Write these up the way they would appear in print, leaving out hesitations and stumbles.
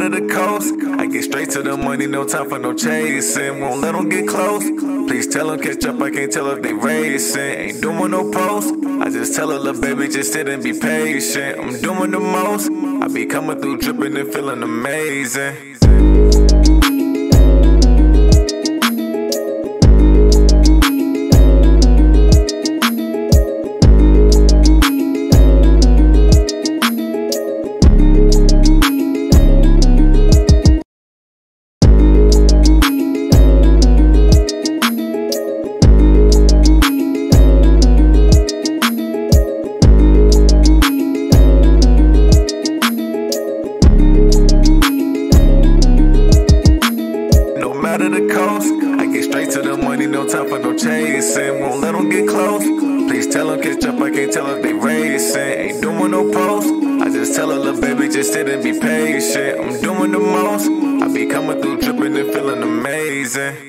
matter the coast, I get straight to the money, no time for no chasing. Won't let them get close, please tell them catch up, I can't tell if they racing. Ain't doing no post, I just tell her, little baby, just sit and be patient. I'm doing the most, I be coming through dripping and feeling amazing. The coast, I get straight to the money, no time for no chasing. Won't let them get close, please tell them catch up, I can't tell if they racing. Ain't doing no post, I just tell her, little baby, just sit and be patient. I'm doing the most, I be coming through dripping and feeling amazing.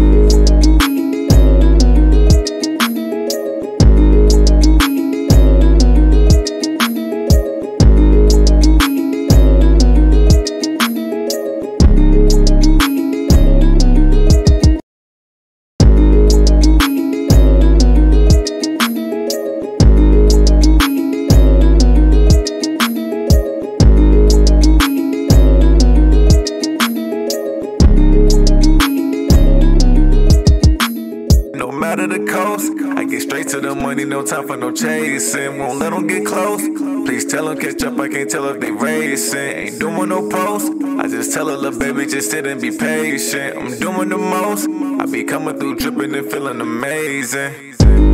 Matter the coast, I get straight to the money, no time for no chasing. Won't let them get close, please tell them catch up, I can't tell if they racing. Ain't doing no post, I just tell her, little baby, just sit and be patient. I'm doing the most, I be coming through dripping and feeling amazing.